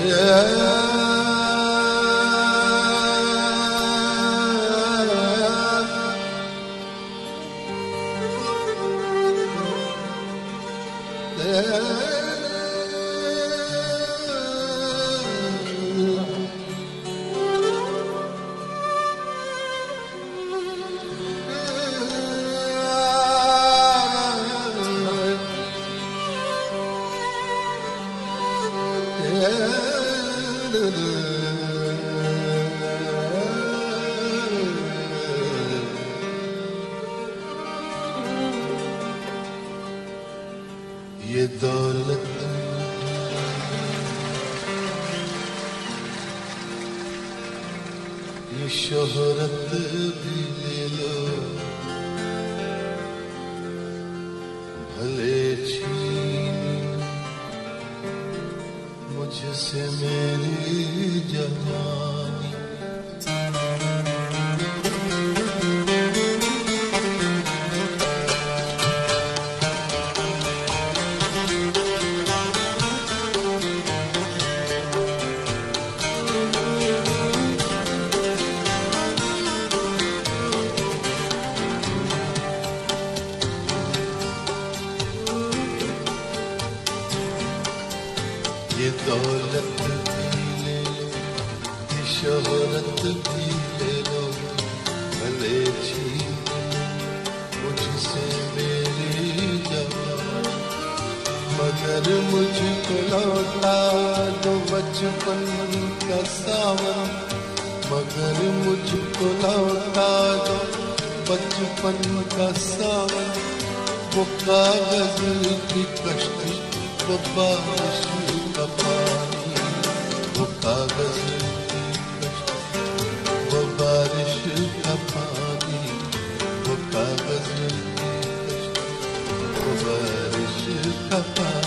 یہ دولت یہ شہرت بھی لے لو، بھلے چھین مجھ سے میری جوانی، یہ دولت بھی لے لو، یہ شہرت بھی لے لو، بھلے چھین مجھ سے میری جوانی، مگر مجھ کو لوٹا دو بچپن کا ساون، مگر مجھ کو لوٹا دو بچپن کا ساون، وہ کاغذ کی کشتی، وہ بارش کا پانی، وہ کاغذ کی کشتی، وہ بارش کا پانی، وہ کاغذ کی کشتی، وہ بارش کا پانی۔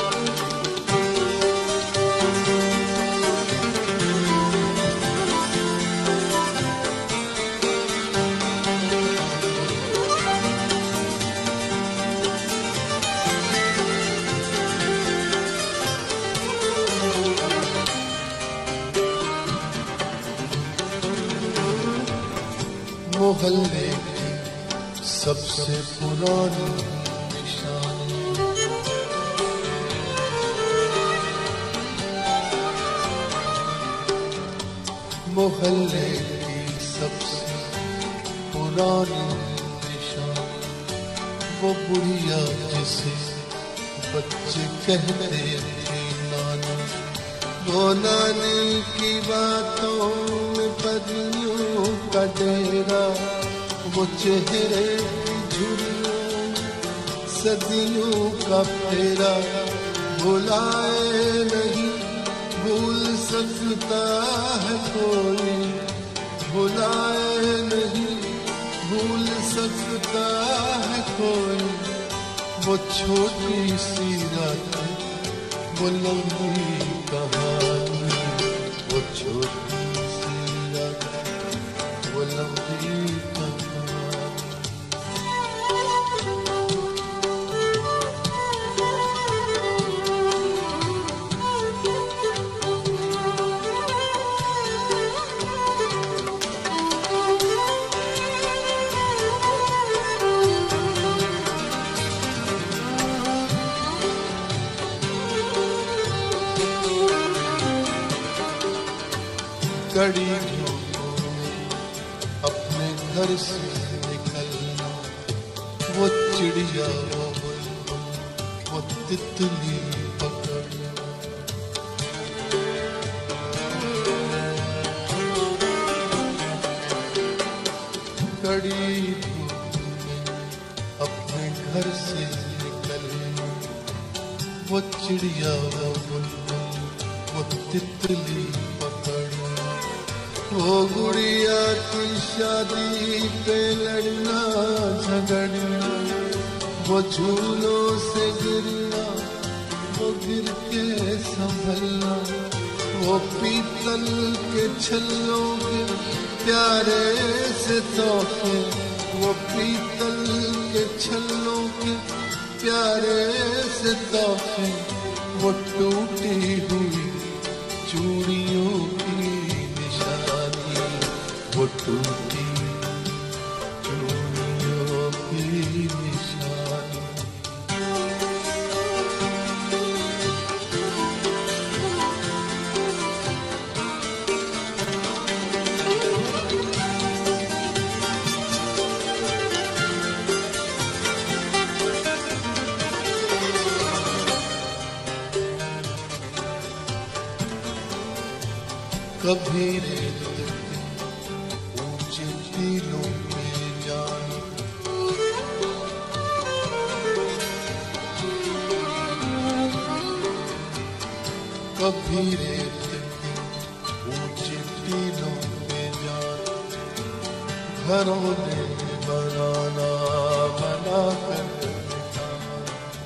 محلے کی سب سے پرانی نشانی، محلے کی سب سے پرانی نشانی، وہ بڑھیا جسے بچے کہتے تھے نانی، وہ نانی کی باتوں میں پریوں کا ڈیرا، وہ چہرے کی جھریوں صدیوں کا پھیرا، بھلائے نہیں بھول سکتا ہے کوئی، بھلائے نہیں بھول سکتا ہے کوئی، وہ چھوٹی سی رات وہ لمبی کہانی، وہ چھوٹی سی رات وہ لمبی کہانی۔ کڑی دھوپوں میں اپنے گھر سے نکلنا، وہ چڑیا وہ بلبل وہ تتلی پکڑنا، کڑی دھوپوں میں اپنے گھر سے نکلنا، وہ چڑیا وہ بلبل وہ تتلی پکڑنا، وہ گڑیا کی شادی پہ لڑنا جھگڑنا، وہ جھولوں سے گرنا وہ گر کے سنبھلنا، وہ پیتل کے چھلوں کے پیارے سے تحفے، وہ پیتل کے چھلوں کے پیارے سے تحفے، وہ ٹوٹی ہوئی چوڑیوں کی نشانی، وہ ٹوٹی چوڑیوں کی نشانی. کبھی ریت کے اونچے ٹیلوں پہ جان، کبھی ریت کے اونچے ٹیلوں پہ جان، گھروں نے بنانا بنا کر دکھانا.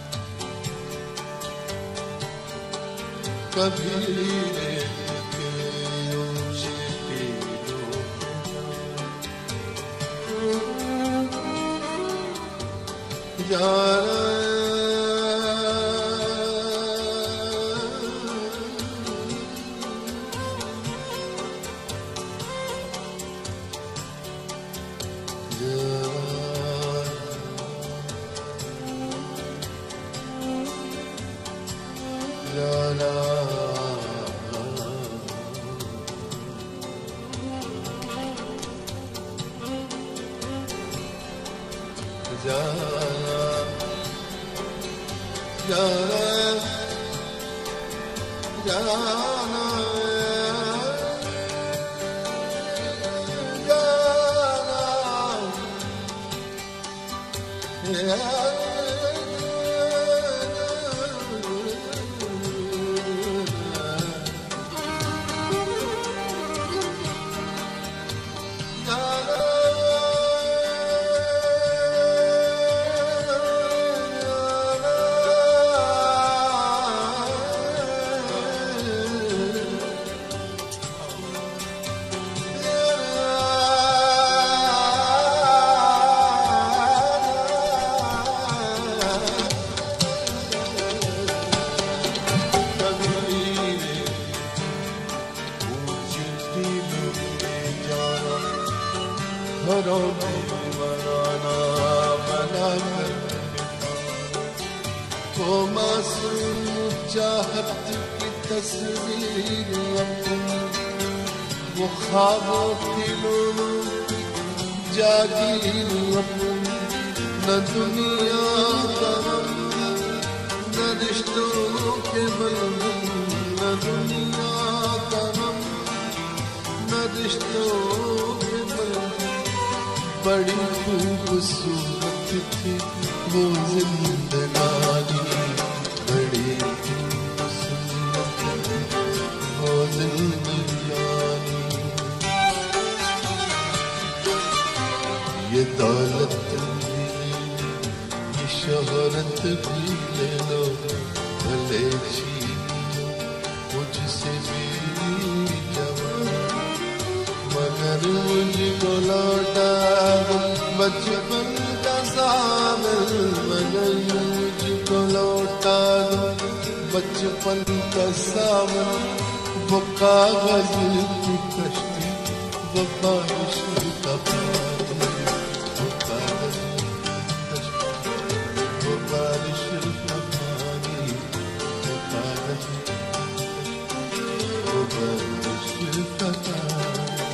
کبھی ریت چاہت کی تصویر اپنی، وہ خوابوں کی جاگیر اپنی، نہ دنیا کا غم نہ رشتوں کے بندھن، نہ دنیا کا غم نہ رشتوں کے بندھن. بڑی خوبصورت تھی وہ زندگانی، بڑی زندگانی. یہ دولت بھی یہ شہرت بھی لے لو، بھلے چھینو مجھ سے بھی جوان، مگر مجھ کو لوٹا دو بچپن کا سامن، مگر مجھ کو لوٹا دو بچپن کا سامن. وہ کاغذ کی کشتی، وہ بارش کا پانی، وہ کاغذ کی کشتی، وہ بارش کا پانی، وہ کاغذ کی کشتی، وہ بارش کا پانی.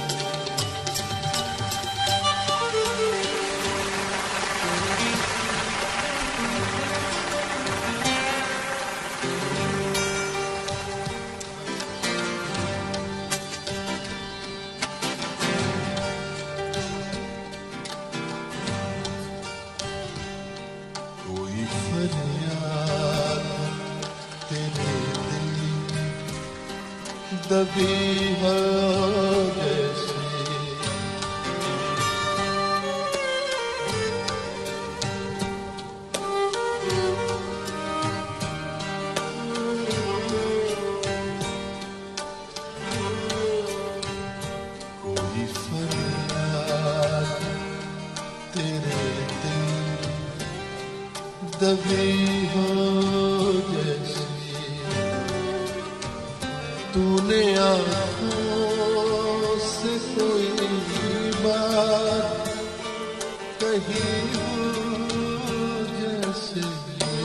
دبی ہے جیسے کوئی فریاد تیرے دل دبی ہو جیسے. تو نے آنکھوں سے کوئی بات کہی ہو جیسے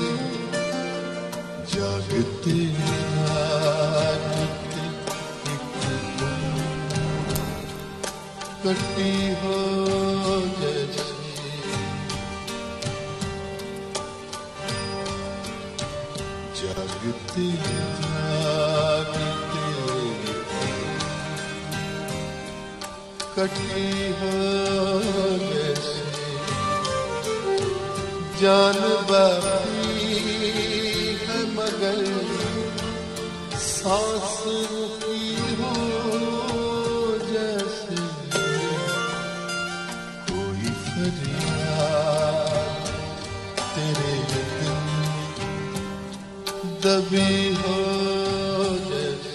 جاگتے جاگتے ایک دم کٹی ہو جیسے جاگتے جاگتے کٹی ہو جیسے جان باقی ہے مگر سانس رکی ہو جیسے کوئی فریاد تیرے دل دبی ہو جیسے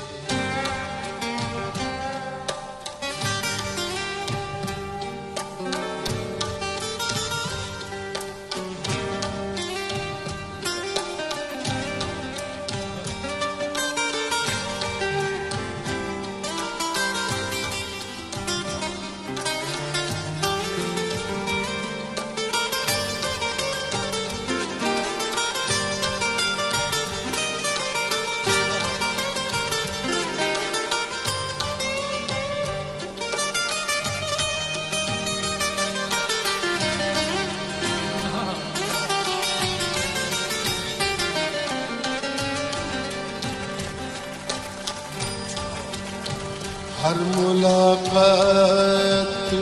ہر ملاقات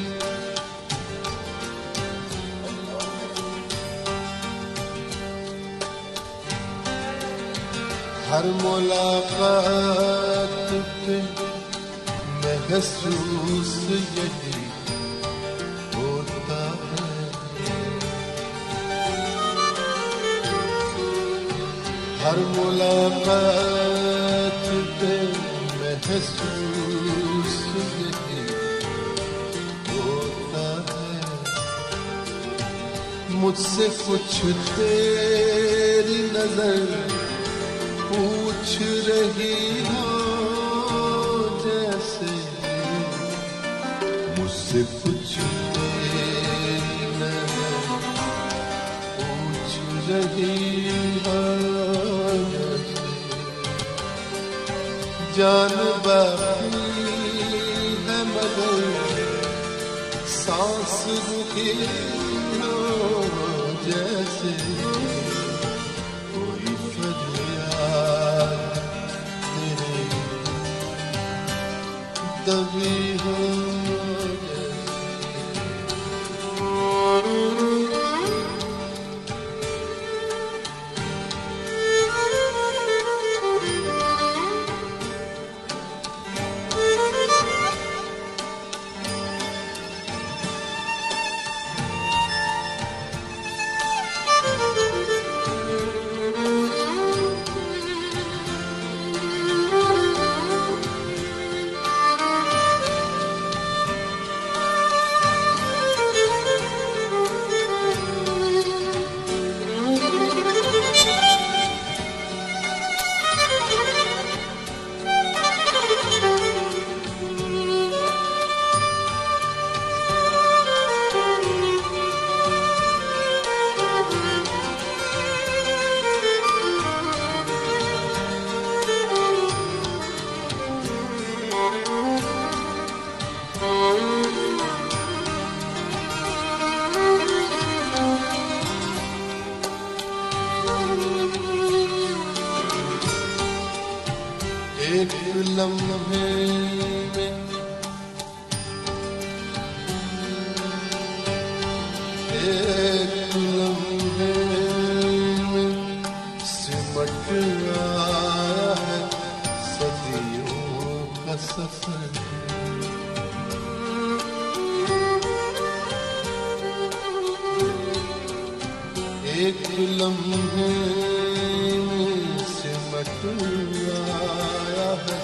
ہر ملاقات پہ محسوس یہی ہوتا ہے ہر ملاقات پہ محسوس یہی ہوتا ہے مجھ سے کچھ تیری نظر پوچھ رہی ہو جیسے مجھ سے کچھ تیری نظر پوچھ رہی ہو جان باقی ہے مگر سانس رکی ہو جیسے کوئی فریاد تیرے دبی ہو ایک لمحے میں ایک لمحے میں سمٹ آیا ہے صدیوں کا سفر ایک لمحے میں سمٹ آیا ہے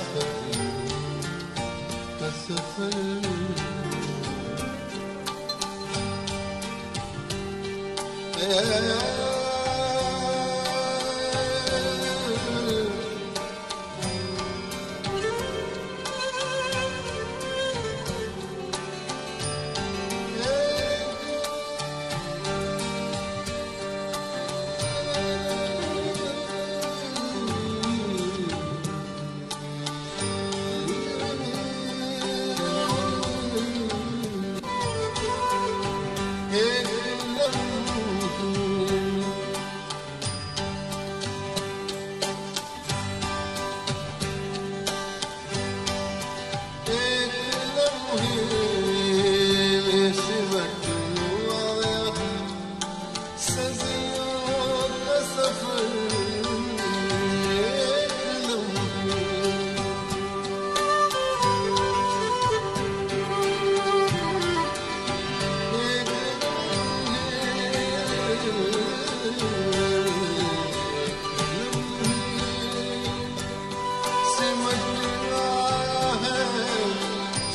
سفر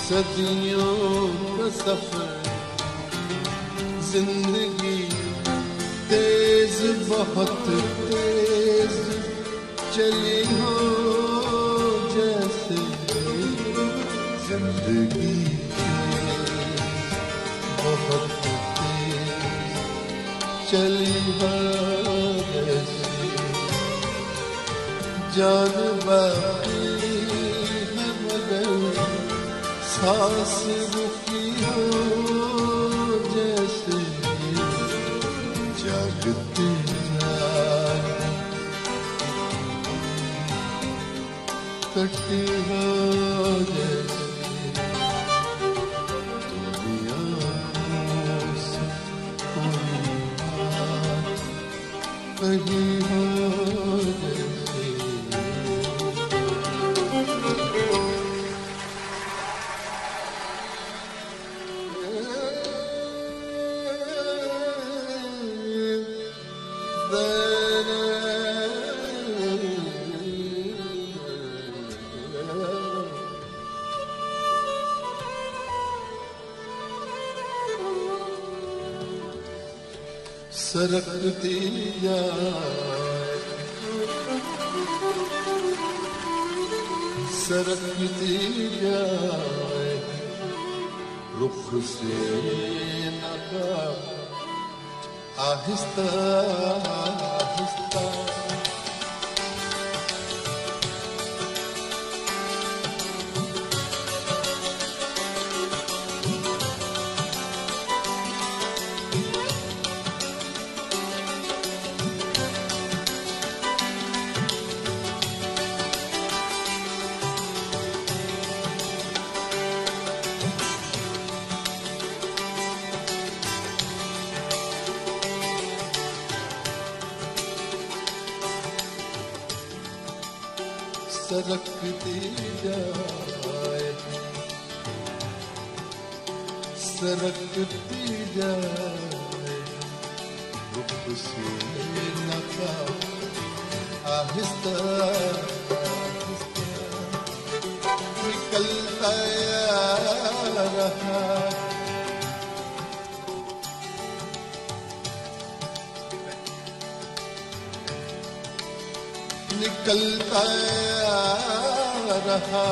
صدیوں کا سفر زندگی تیز بہت تیز چلی ہو جیسے زندگی بہت تیز چلی ہو جیسے جان باقی ہے مگر سانس رکی ہو جیسے جاگتے کٹی ہو جیسے دنیا سے کوئی بات کہی ہو جیسے. سرکتی جائے سرکتی جائے رخ سے نقاب آہستہ آہستہ سرکتی جائے سرکتی جائے رخ سے نقاب آہستہ آہستہ نکلتا رہا نکلتا رہا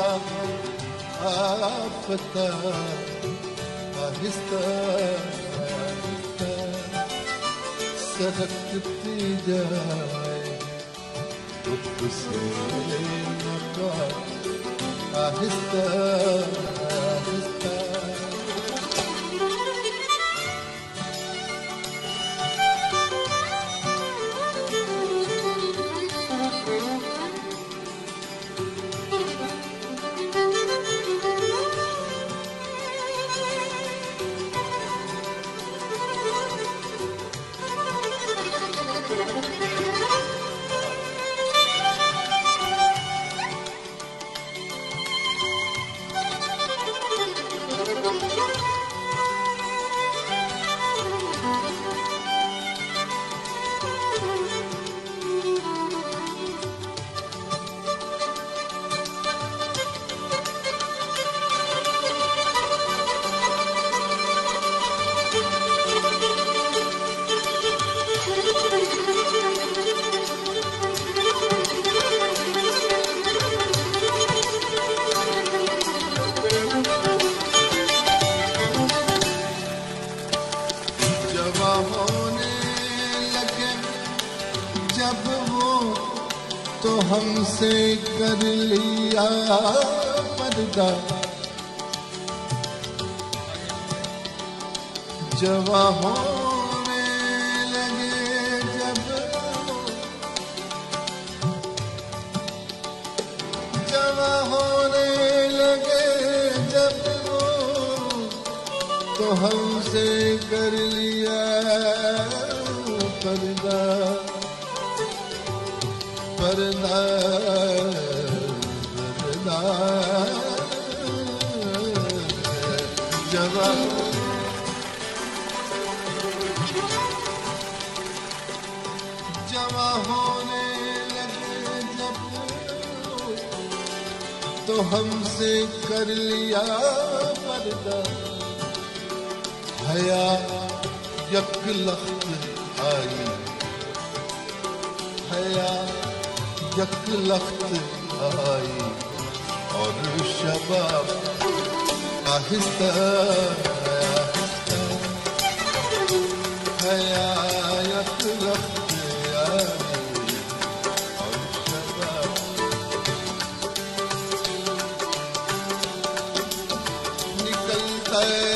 آفتاب آہستہ آہستہ سرکتی جائے رخ سے نقاب آہستہ آہستہ. ہم سے کر لیا پردہ جواں ہونے لگے جب جواں ہونے لگے جب تو ہم سے کر لیا پردہ پردہ پردہ جواں جواں ہونے لگے جب تو ہم سے کر لیا پردہ حیا یک لخت آئی حیا یک لخت آئی اور شباب آہستہ حیا یک لخت آئی اور شباب نکلتا ہے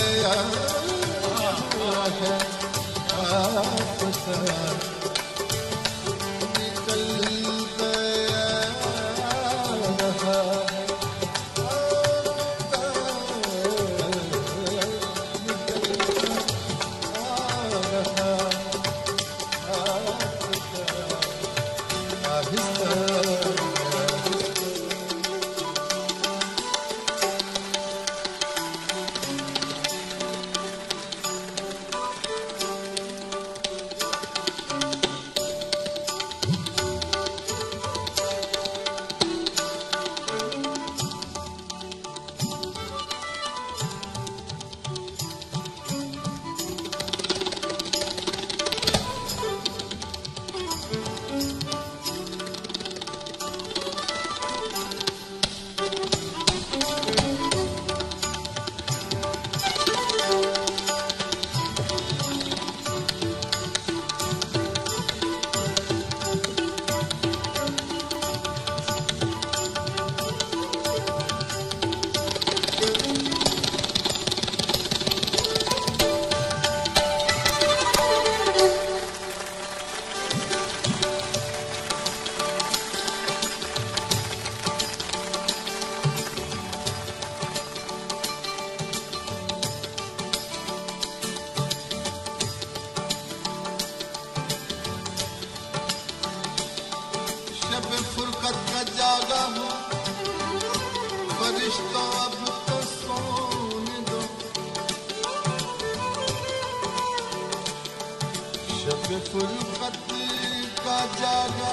فرقت کا جاگا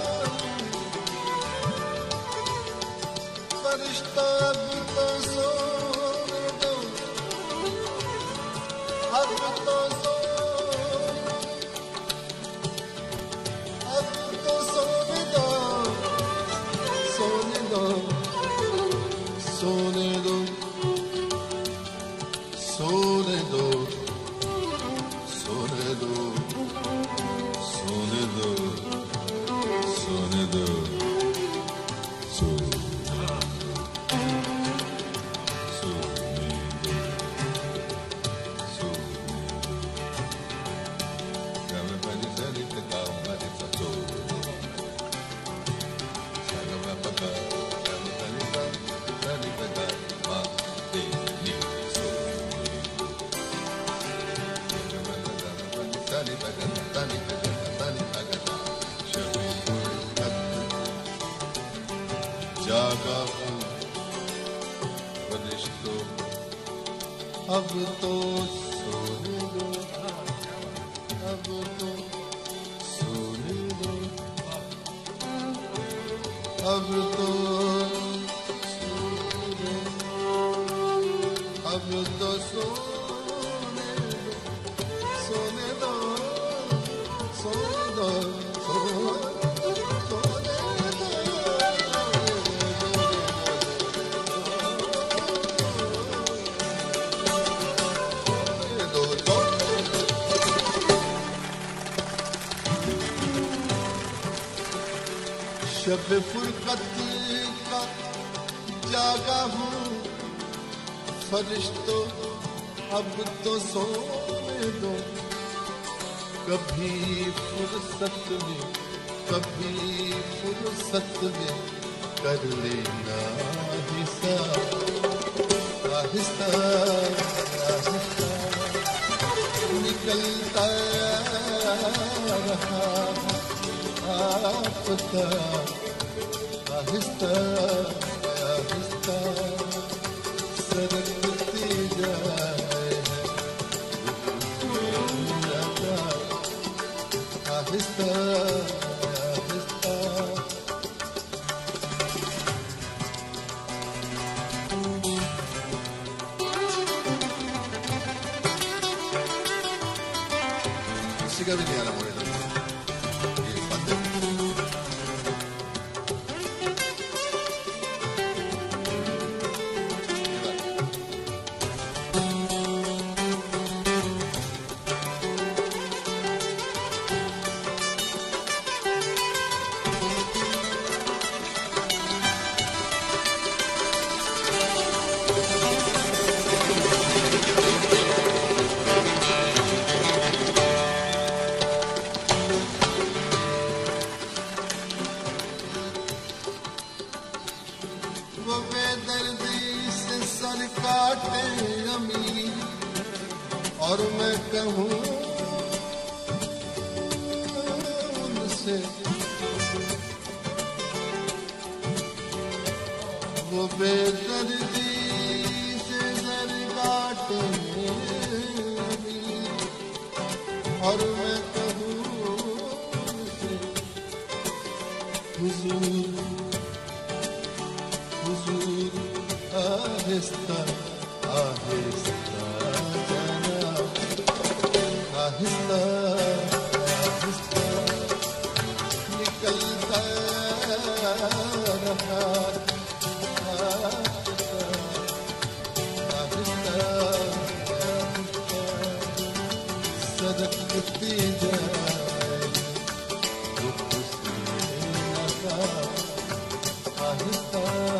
فرشتہ اب تو سونے دو اب تو سونے دو سونے دو سونے دو سونے دو سونے دو سونے دو سونے دو جاگا ہوں فرشتوں اب تو سونے دو اب تو سونے دو اب تو سونے دو اب تو سونے دو سونے دو شب فرقت کا جاگا ہوں فرشتوں اب تو سونے دو کبھی فرصت میں کر لینا حساب آہستہ آہستہ نکلتا رہا آفتہ آہستہ آہستہ سرکتی جائے آہستہ آہستہ کا بھی نہیں آ رہا مجھے اور میں کہوں ان سے وہ بے دردی سے سر کاٹے اور میں کہوں ان سے حضور حضور آہستہ آہستہ آہستہ آہستہ نکلتا رہا آہستہ سرکتی جائے وہ خوشی لگا آہستہ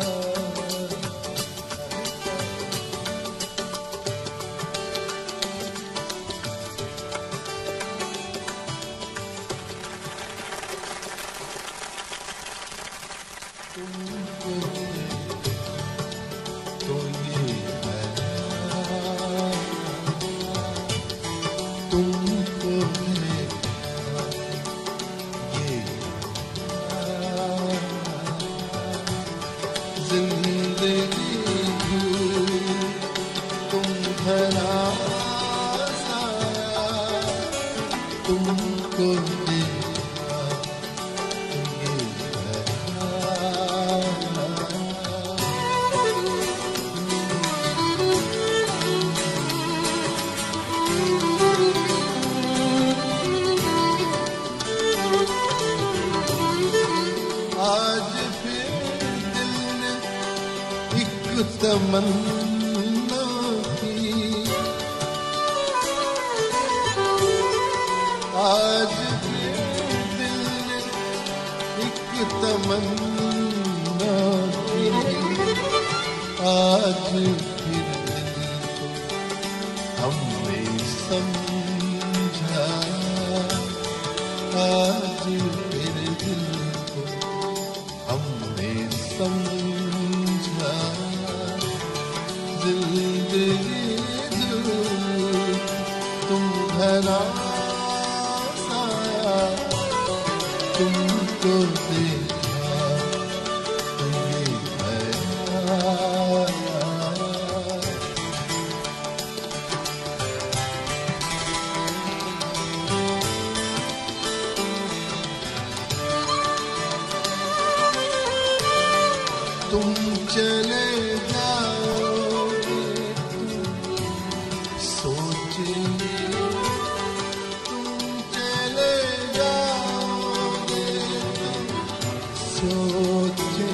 تمنا کی آج بھی دل نے ایک تمنا کی آج پھر دل کو ہم نے سمجھا آج پھر دل کو ہم نے سمجھا زندگی تم گھرا سایا تم کو دیکھا تمہیں تم چلے جاؤ سوچے تم چلے جاؤ سوچے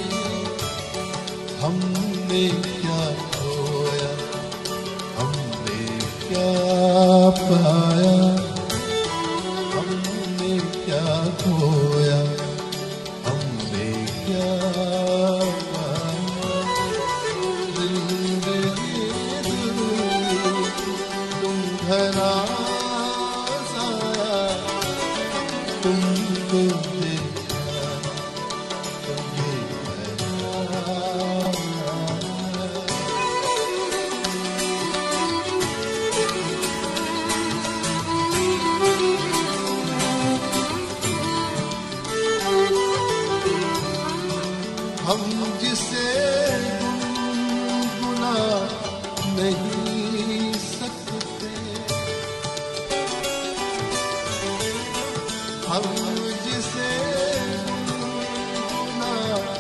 ہم نے کیا کھویا ہم نے کیا پایا ہم نے کیا کھویا ہم نے کیا تم کو دیکھا ہم جسے گنگنا نہیں سکتے ہم جسے گنگنا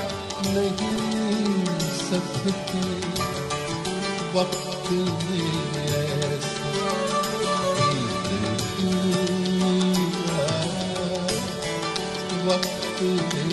نہیں سکتے وقت میں ایسا وقت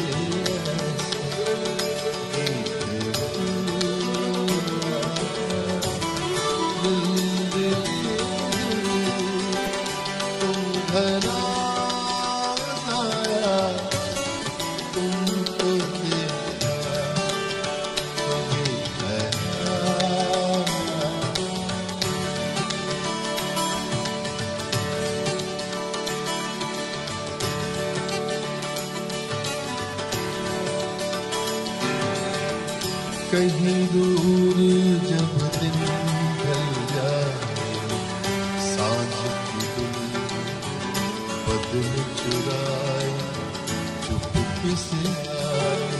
کہیں دور جب دن ڈھل جائے سانجھ کی دل بدل چرائے چپ سے آئے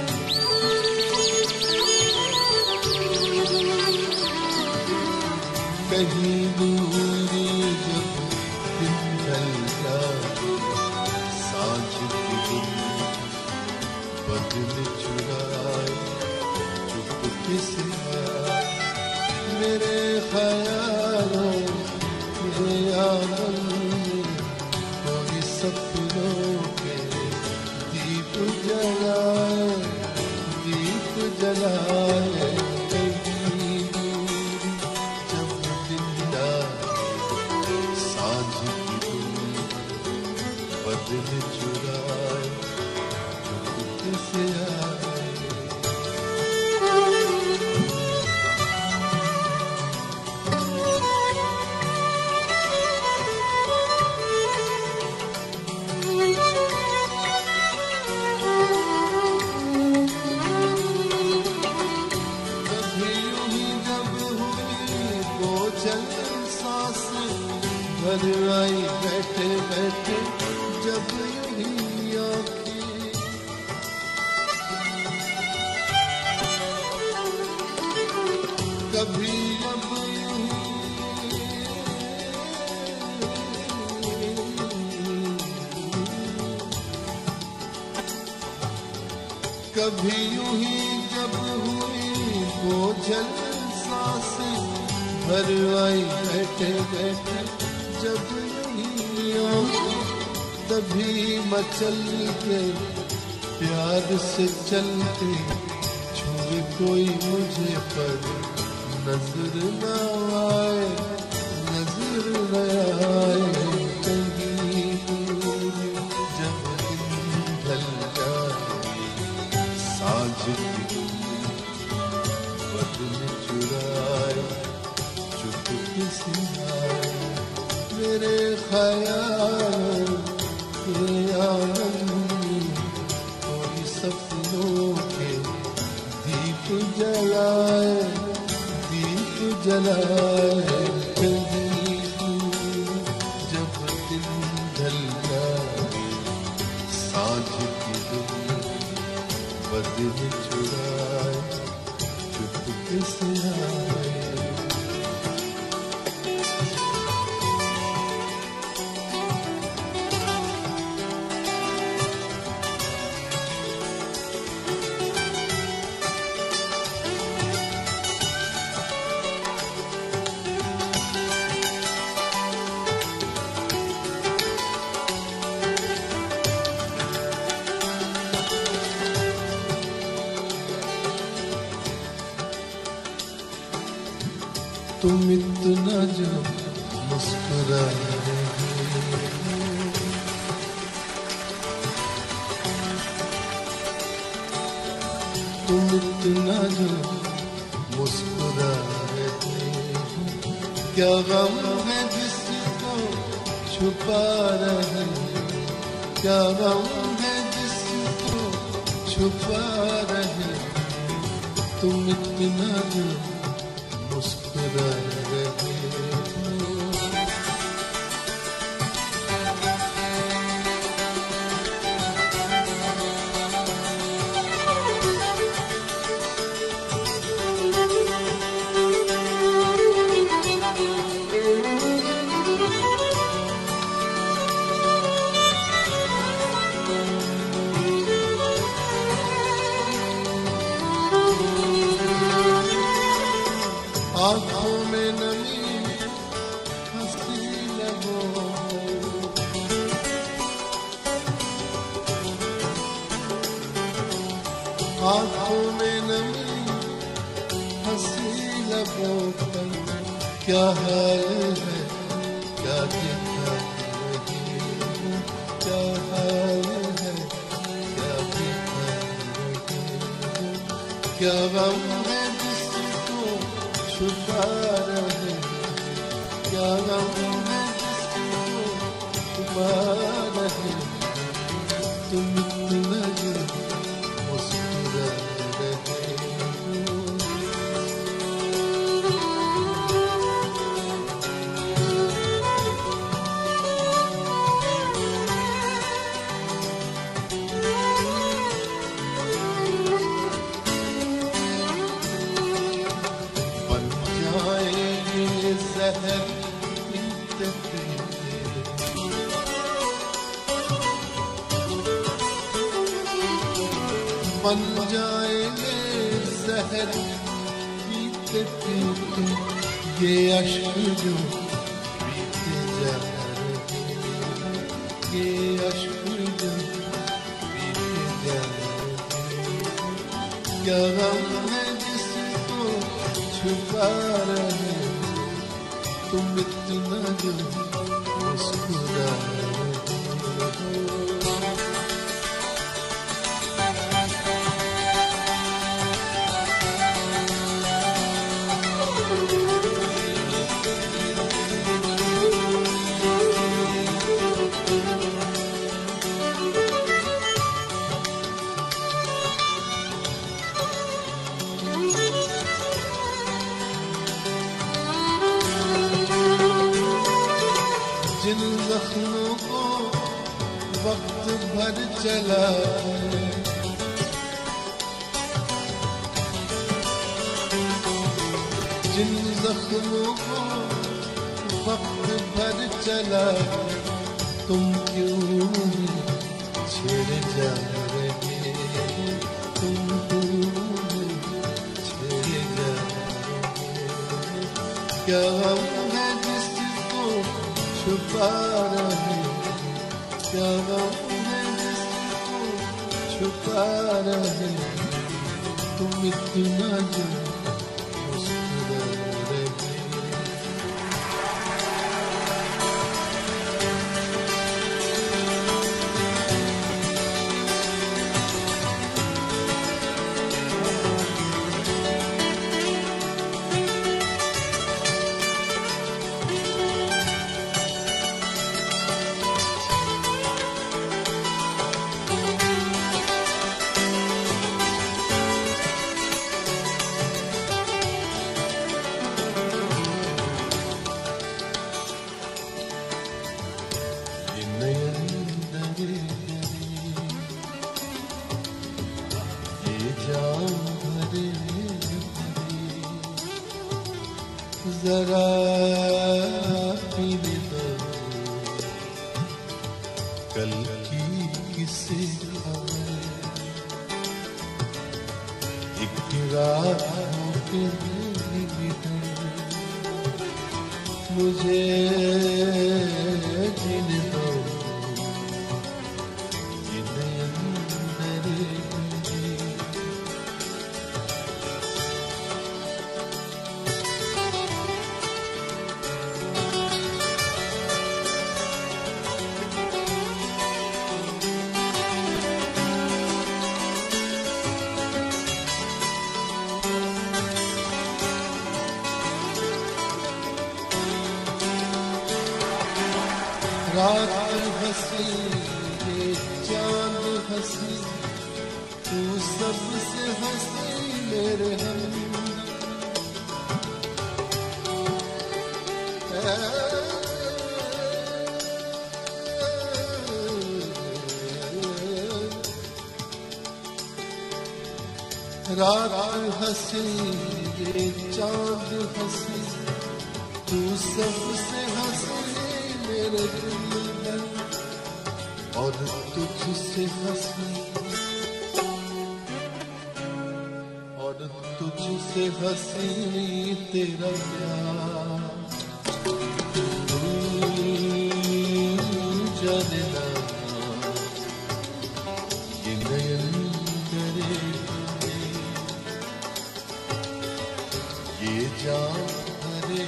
کہیں دور جب دن ڈھل جائے سانجھ کی دل بدل چرائے میرے خیالوں میرے عالم کوئی سپنوں کے دیپ جلائے دیپ جلائے کہیں دور جب دن جائے سانجھ کی دل بدل چرائے چپ سے آئے گھر آئی بیٹھے بیٹھے جب یوں آنکھیں کبھی اب یوں کبھی یوں ہی جب ہوئی بوجھل سانسیں گھر آئی بیٹھے بیٹھے جب تبھی مچل کے پیار سے چلتے چھوڑے کوئی مجھے پر نظر نہ آئے نظر نہ آئے کہیں دور جب دن ڈھل جائے سانجھ کی بدل چرائے چپ سے آئے میرے خیال میرے عالم کوئی سپنوں کے دیپ جلائے دیپ جلائے کہیں دور جب دن ڈھل جائے سانجھ کی دل بدل چرائے چپ سے آئے تم اتنا جو مسکرا رہے تم اتنا جو مسکرا رہے کیا غم ہے جس کو چھپا رہے کیا غم ہے جس کو چھپا رہے تم اتنا جو مسکرا رہے آنکھوں میں लबों पर क्या हाल है, क्या दिखा रही हूँ, क्या हाल है, क्या दिखा रही हूँ, क्या गम है जिसको छुपा रहे, क्या गम है जिसको छुपा रहे, तुम इतना जो मुस्कुरा रहे हो। बन जाएंगे जहर पीते पीते, बन जाएंगे जहर पीते पीते, ये अश्क जो पीते जा रहे, ये अश्क जो पीते जा रहे, क्या गम है जिसको छुपा रहे, तुम इतना जो मुस्कुरा रहे हो। जिन जख्मों को वक्त भर चला है, जिन जख्मों को वक्त भर चला है, तुम क्यों छेड़ जा रहे, तुम क्यों छेड़ जा रहे, क्या गम है जिसको छुपा रहे, क्या गम है जिसको छुपा रहे, तुम इतना जो मुस्कुरा रहे। जरा पीने दो कल की किसी खबर, एक राहों पे मुझे जीने दो, ये नयन डरे रात हंसी ये चांद हंसी, तू सबसे हंसी मेरे हम, रात हंसी ये चांद हंसी, तू सबसे हंसी मेरे दिल में, और तुझसे हंसी, और तुझसे हंसी तेरा प्यार, जाने ना ये नयन करे, یہ جان بھرے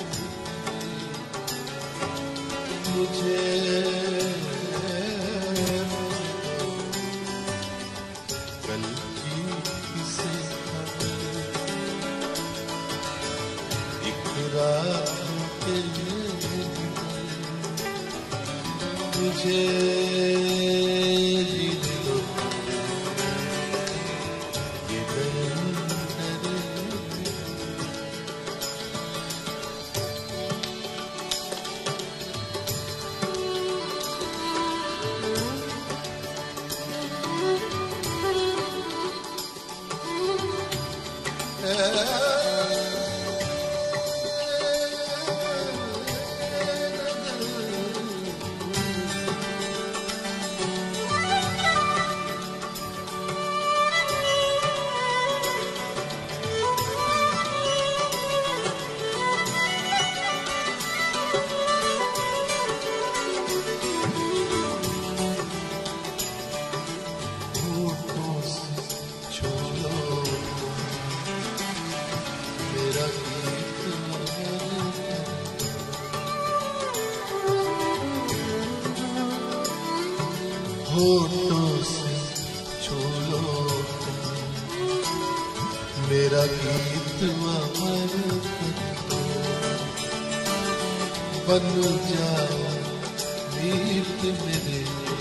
مجھے کل کی کسی خبر اقرار کے مجھے جینے دو یہ بندر ہونٹوں سے چھولو میرا گیت مہر بن جاؤ گیت میرے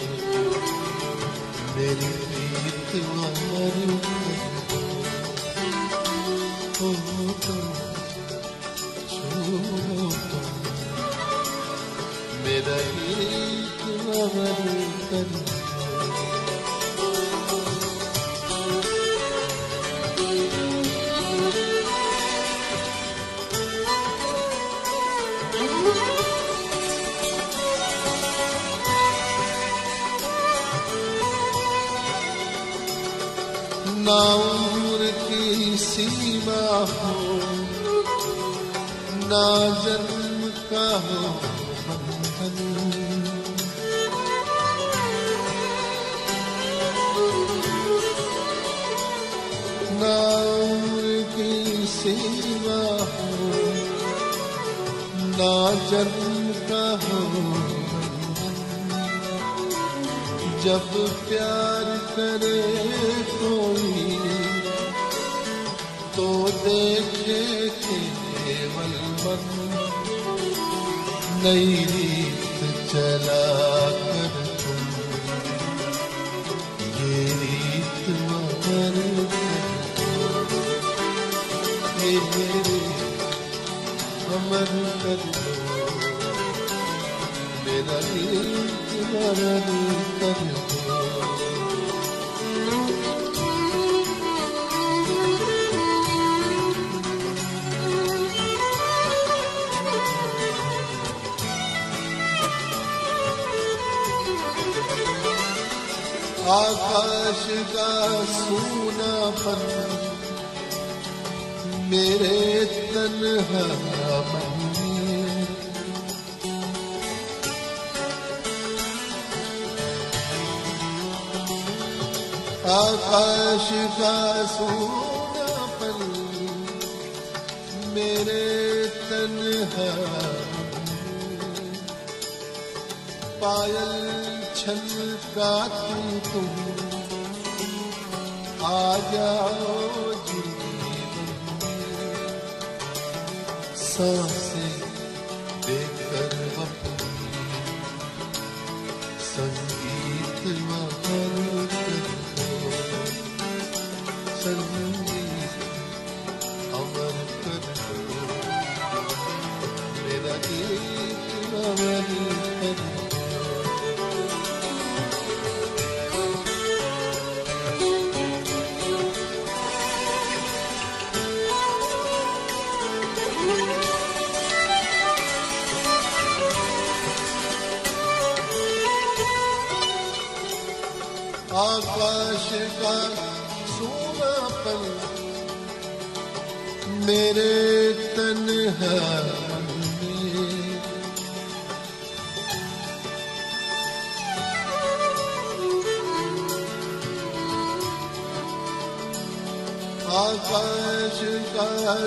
میری گیت مہر ہونٹوں چھولو میرا گیت مہر نہ عمر کی سیما ہو نہ جنم کا ہو بندھن نہ عمر کی سیما ہو نہ جنم کا ہو جب پیار کرے کوئی تو دیکھے کیول من نئی ریت چلا کر تم یہ ریت مہر یہ ریت امر کر دو میرا ریت مہر کر دو آکاش کا سونا پن میرے تنہا من میں آکاش کا سونا پن میرے تنہا پائل چھلکاتی تم آ جاؤ جیون میں سانسیں دے کر اپنی سنگیت مہر کر دو سنگیت امر کر دو میرا گیت امر کر دو آکاش کا سونا پن میرے تنہا من میں आकाश का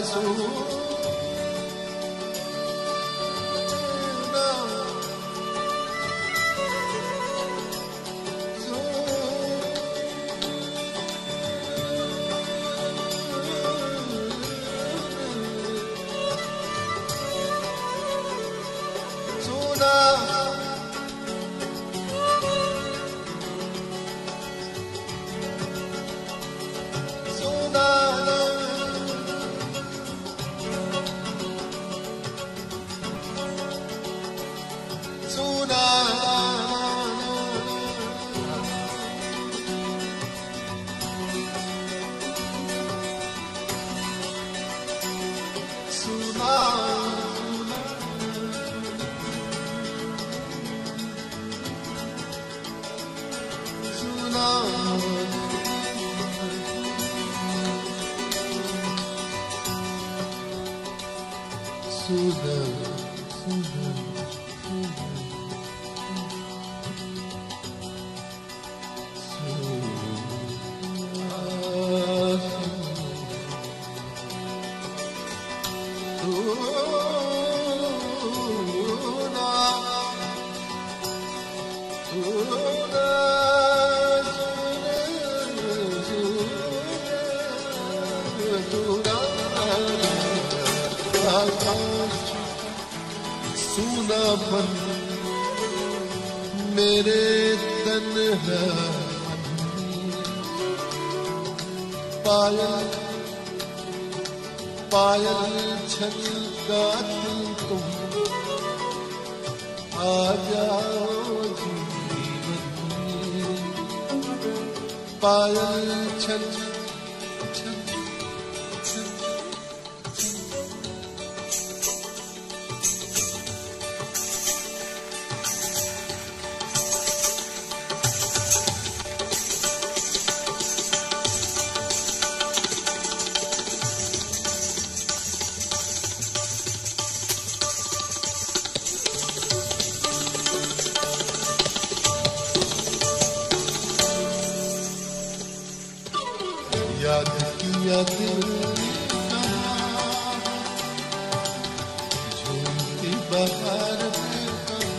सुनापन मेरे तन्हा पायल पायल छलकाती तुम आ जाओ जीवन में पायल छल याद किया दिल झूमती बहार में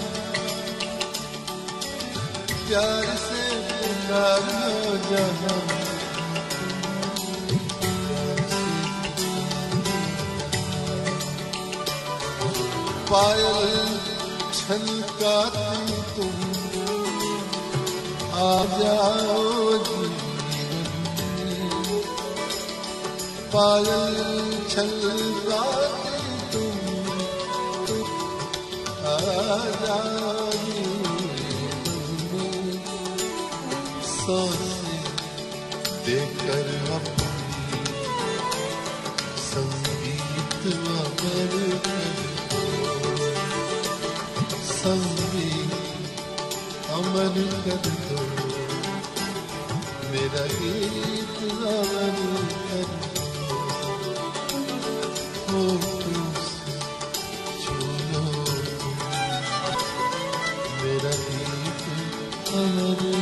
प्यार से पुकारो जहां पायल छलकाती तुम आ जाओ पायल छलकाती तुम आ जाओ सांसें देकर अपनी संगीत अमर संगीत अमर कर दो मेरा गीत अमर कर दो मेरा गीत अमर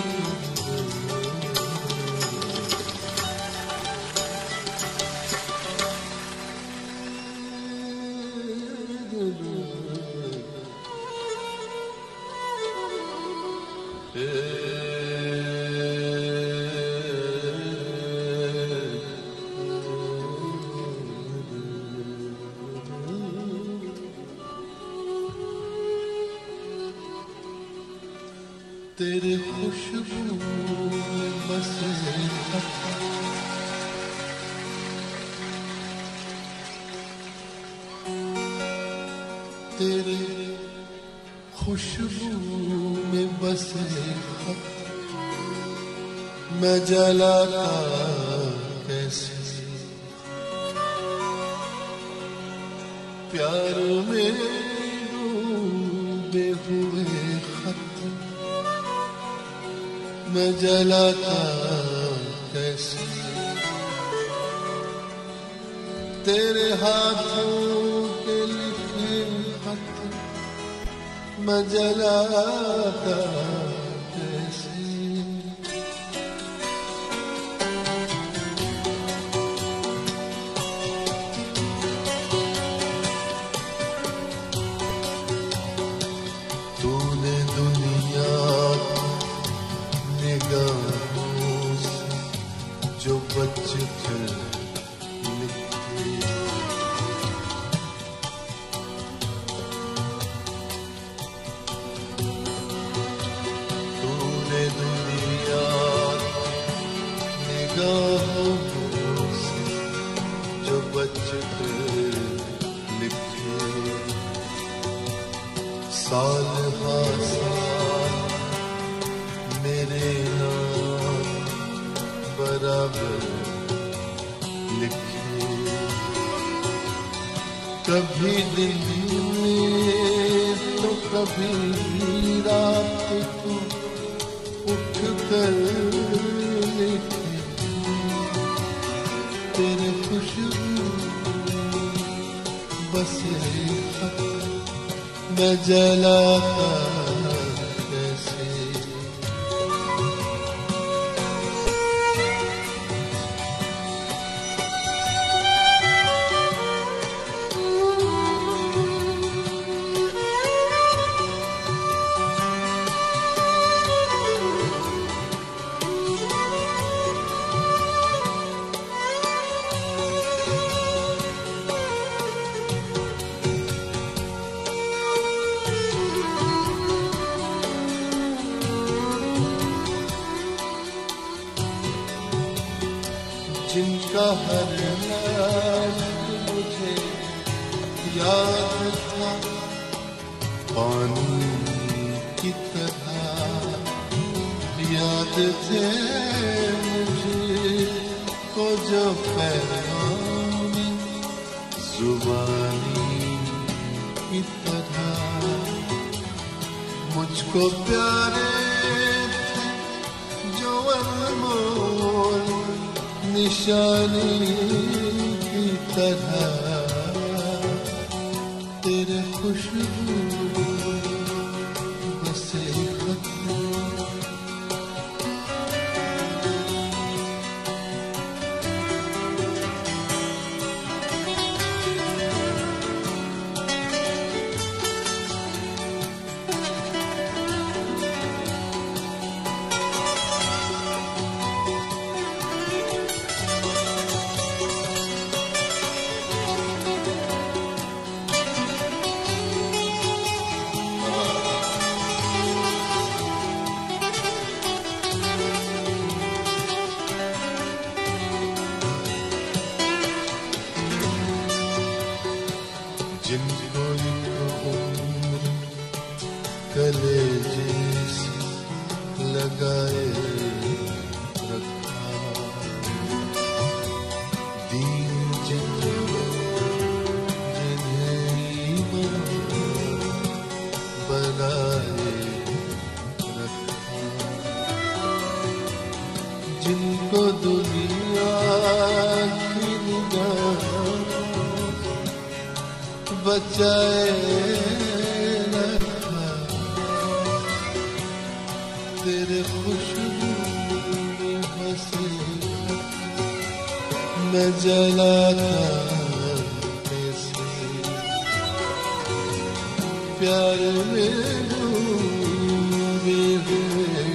तेरे खुशबू में बसे तेरे खुशबू में बसे मैं जलाता कैसे प्यार में डूबे हुए खत मैं जलाता कैसे तेरे हाथों के लिखे खत मैं जलाता कैसे رچ کے لکھے سال ہر سال میرے نام برابر لکھے کبھی دن میں تو کبھی رات کو اٹھ کر لکھے تیرے خوشبو بس خط میں جلاتا کیسے جن کا ہر لفظ مجھے یاد تھا پانی کی طرح یاد تھے مجھے کو جو پیغام زبانی کی طرح مجھ کو پیارے تھے جو انمول نشانی کی طرح تیرے خوشبو بس خط جن کو ایک عمر کلیجے سے لگائے رکھا دین جنہیں ایمان بنائے رکھا جن کو دنیا کی نگاہ بچائے رکھا تیرے خوشبو ہنسی میں جلاتا کیسے پیار میں ڈوبے ہوئے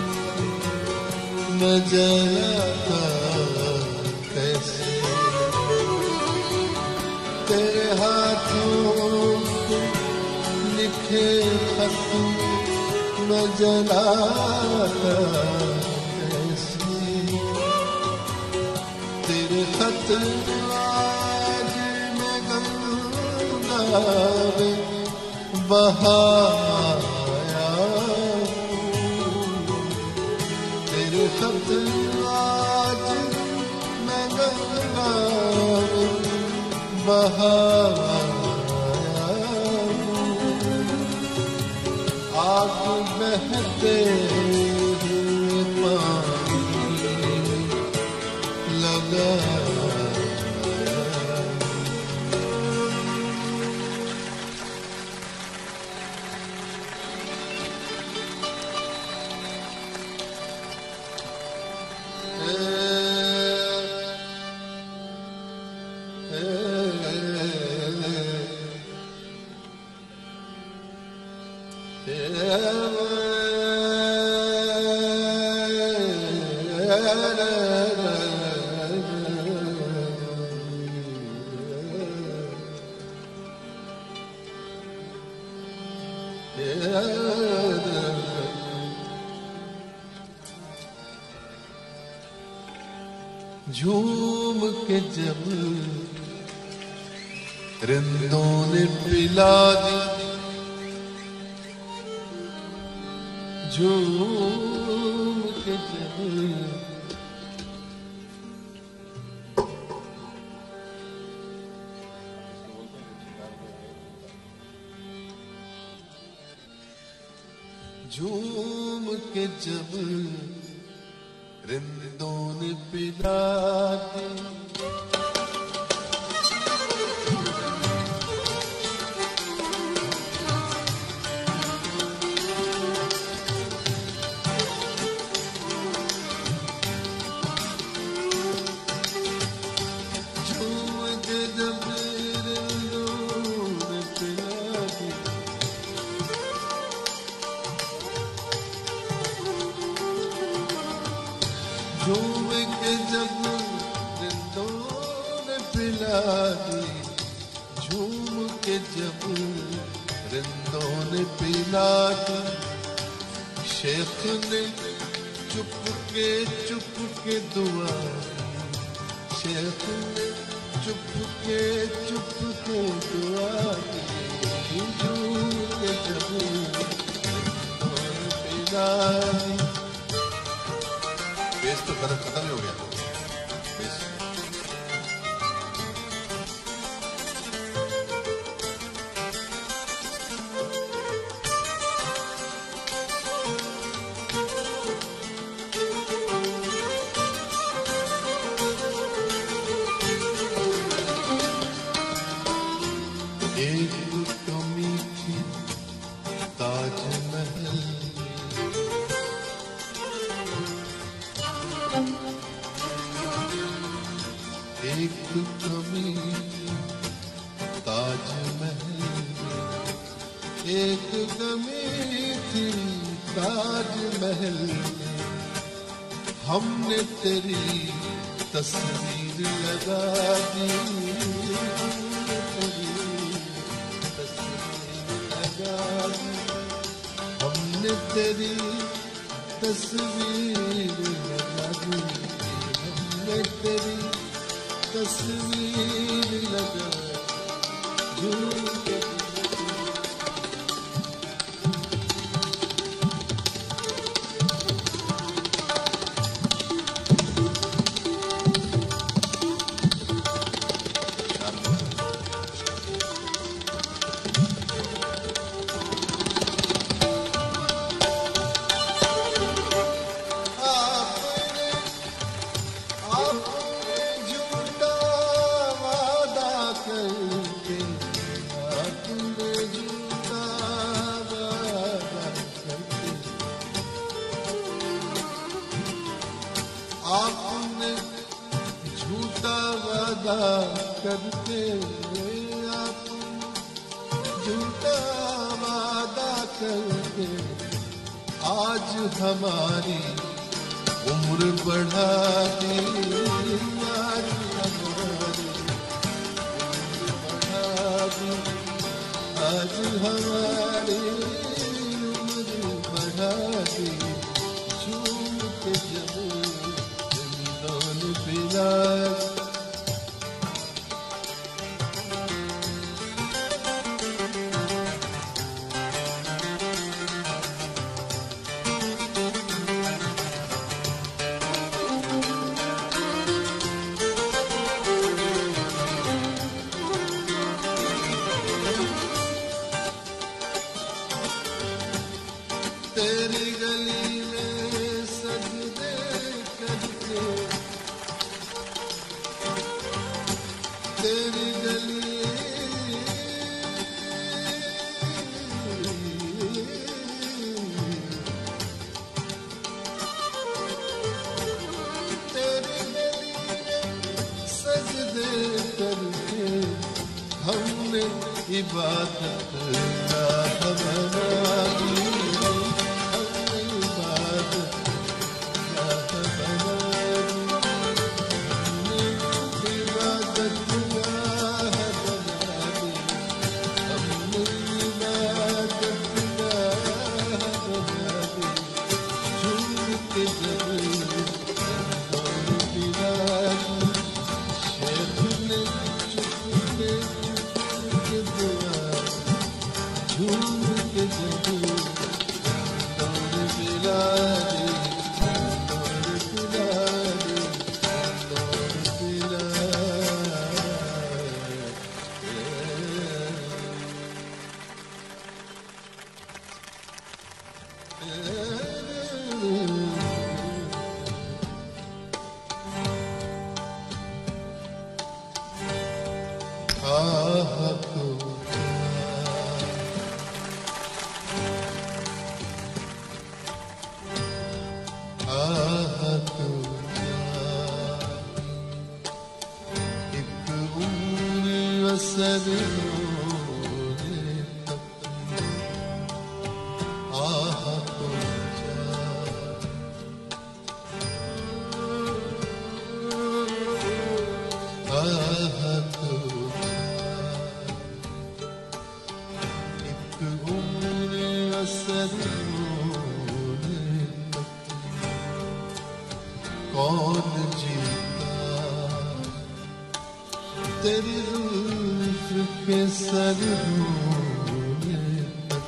میں جلاتا کیسے تیرے ہاتھوں کو لکھے خط میں جلاتا کیسے تیرے خط آج میں گنگا میں بہایا تیرے خط آج میں گنگا میں بہایا آگ بہتے ہوئے پانی لگایا جھوم کے جب رندوں نے پلا دی جھوم کے جھوم کے جب رندوں نے پلا دی جھوم کے جب رندوں نے پلا دی جھوم کے جب رندوں نے پلا دی شیخ نے چپ کے دعا دی شیخ نے چپ کے دعا دی جھوم کے جب رندوں نے پلا دی بیس تو ختم ہی ہو گیا بیس ایک کمی تھی تاج محل ایک کمی تاج محل میں ایک کمی تھی تاج محل میں ہم نے تیری تصویر لگا دی تیری تصویر لگا دی ہم نے تیری تصویر لگا دی ہم نے تیری تصویر لگا جھوم کے آپ نے جھوٹا وعدہ کر کے آپ جھوٹا وعدہ کر کے آج ہماری عمر بڑھا دی آج ہماری عمر بڑھا دی آج ہماری عمر بڑھا دی جھوم کے جب پلا تیری گلی میں سجدے کر کے تیری گلی تیری گلی سجدے کر کے ہم نے عبادت بنا دی کو کون جیتا تیری زلف کے سر ہونے تک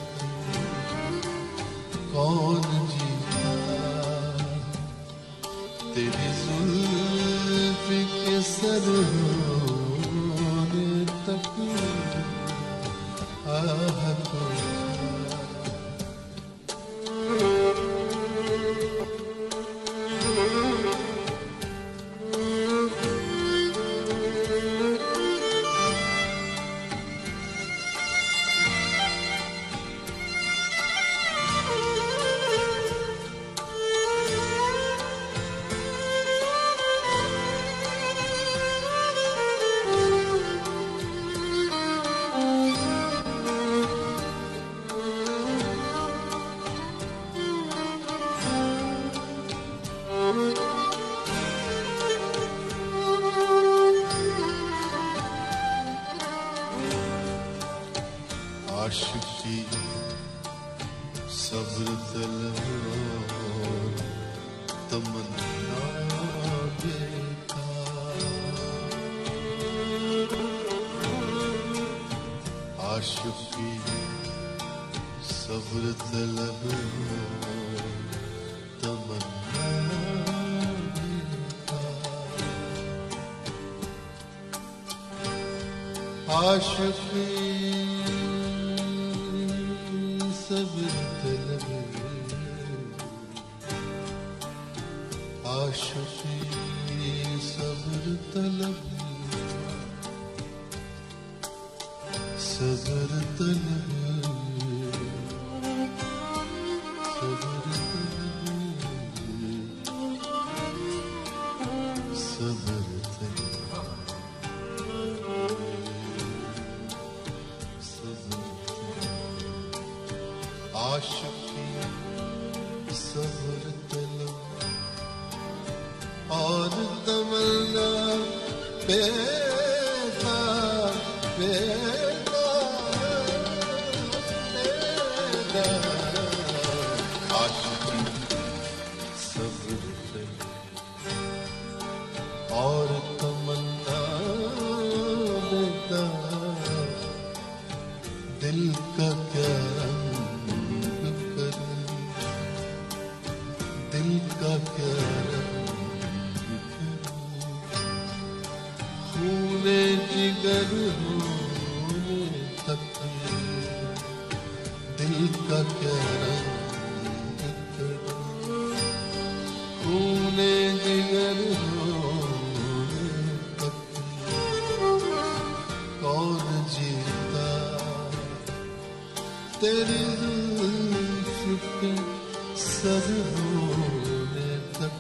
کون جیتا تیری زلف کے سر ہونے تک آہ کو عاشقی صبر طلب اور تمنا بیکار عاشقی صبر طلب اور تمنا بیکار عاشقی صبر طلب عاشقی صبر طلب صبر طلب صبر طلب صبر عاشقی صبر طلب اور تمنا بیدار عاشقی صبر طلب اور تمنا بیدار دل کا کیا دل کا کیا خون جگر ہونے تک دل کا کیا خون جگر ہونے تک کون جیتا تیری زلف کے سر ہونے تک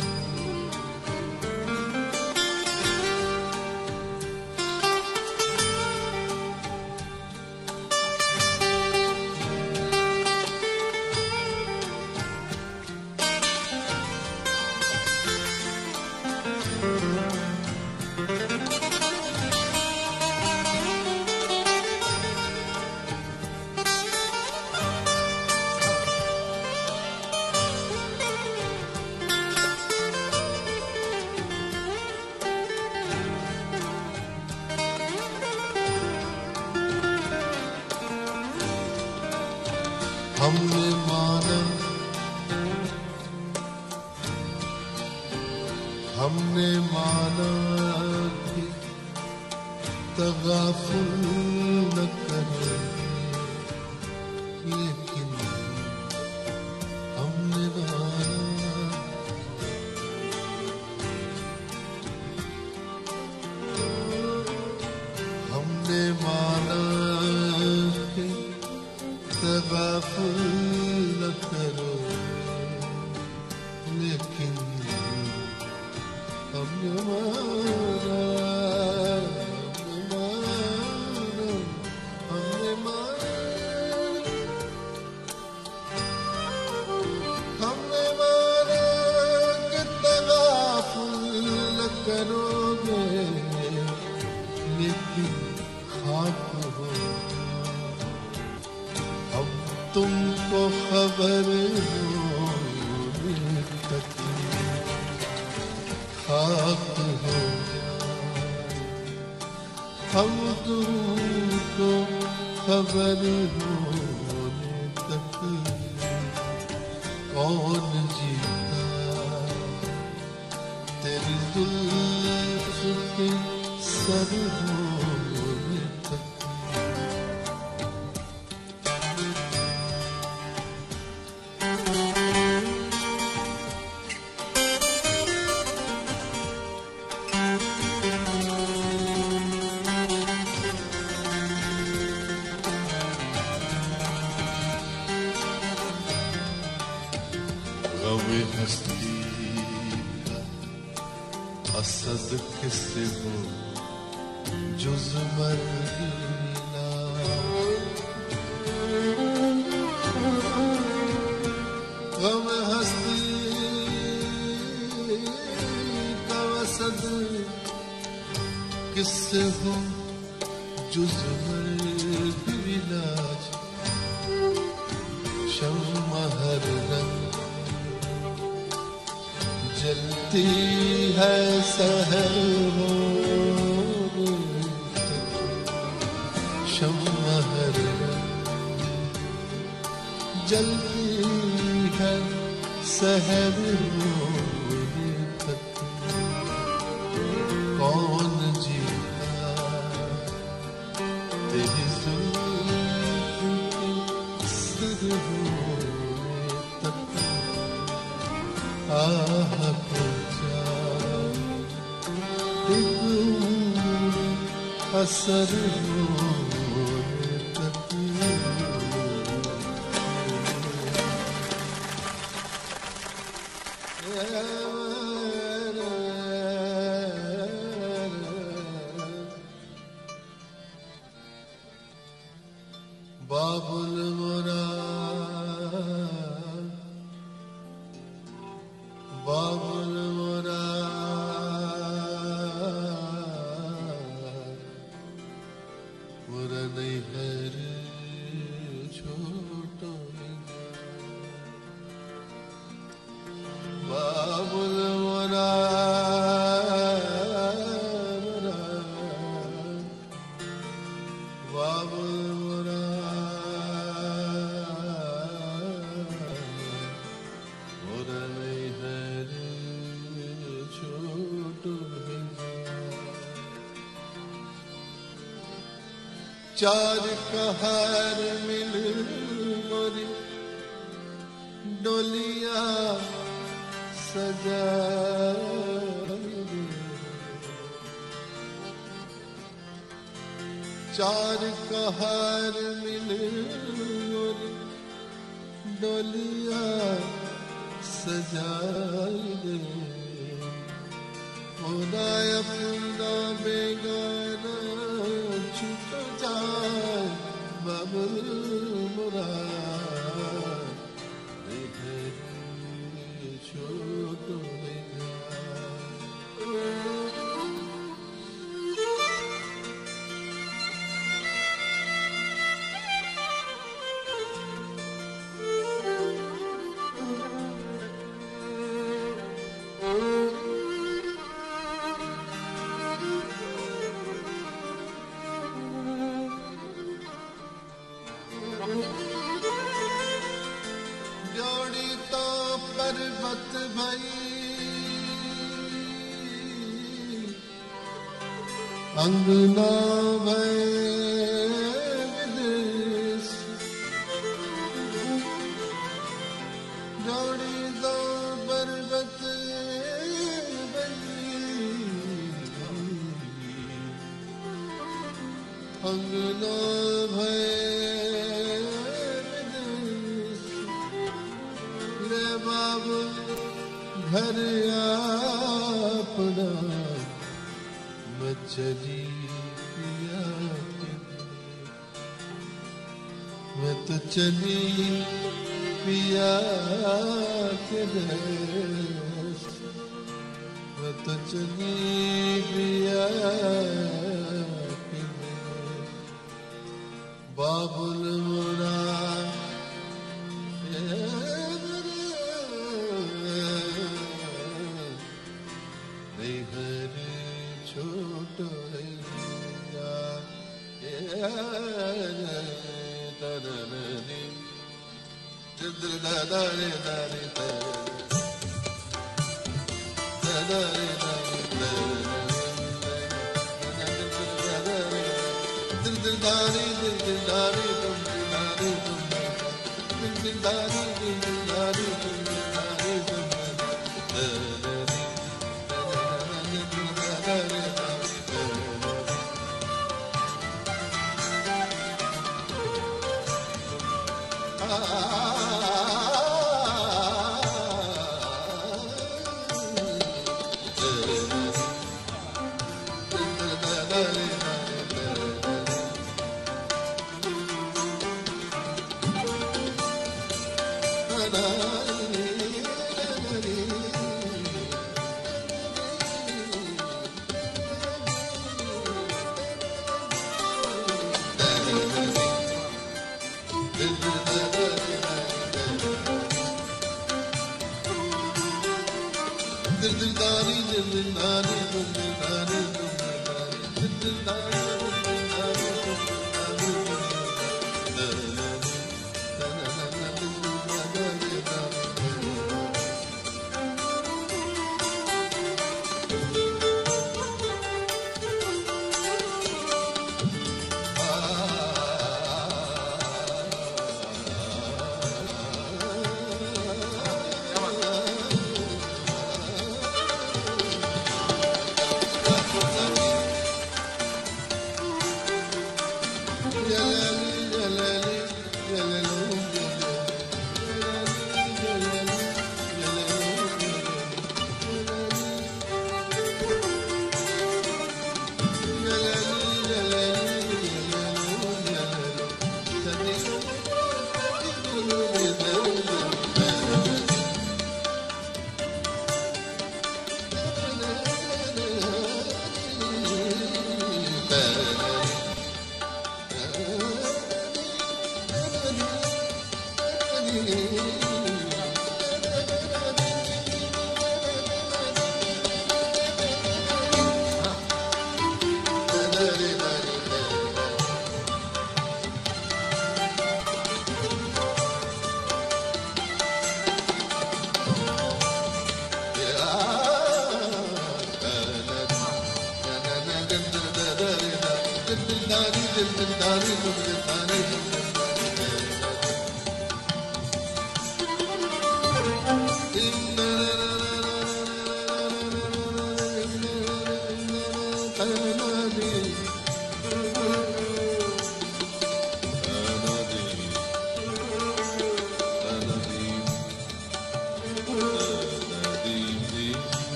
ہم نے مانا کہ تغافل نہ کریں لیکن ہم نے مانا بھی خاک ہو اب تم کو خبر ہونے تک خاک ہو ہم تم کو خبر ہونے تک کون جیتا تیری زلف کے سر ہونے تک غم ہستی کا اسد کس ہو جز مرگ ملا غم ہستی کا اسد کس ہو جز مرگ علاج شمع ہر رنگ جلتی ہے سحر ہو شمع ہر جلتی ہے سحر ہونے تک کون جیتا تیری زلف کے سر ہونے تک آہ پہنچا ایک اثر ہونے تک باب المراد باب المراد مرنی ہر چھوٹو باب المراد باب المراد مرنی ہر چھوٹو چار کہار مل موری ڈولیاں سجا چار کہار مل موری ڈولیاں سجائے دے خدا اپنا بیگانہ چھٹ جائے باب المراد چھوٹ جوڑی تو پربت بھائی انگنا بھائی ودیس جوڑی تو پربت بھائی انگنا بھائی باب گھر اپنا میں چلی پیا میں تو چلی پیا کے دیس میں تو چلی پیا کے बाबुल मुरा घर छोट दारे दारे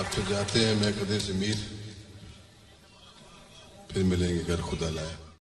اب تو جاتے ہیں میں قدے سے میر، پھر ملیں گے اگر خدا لایا۔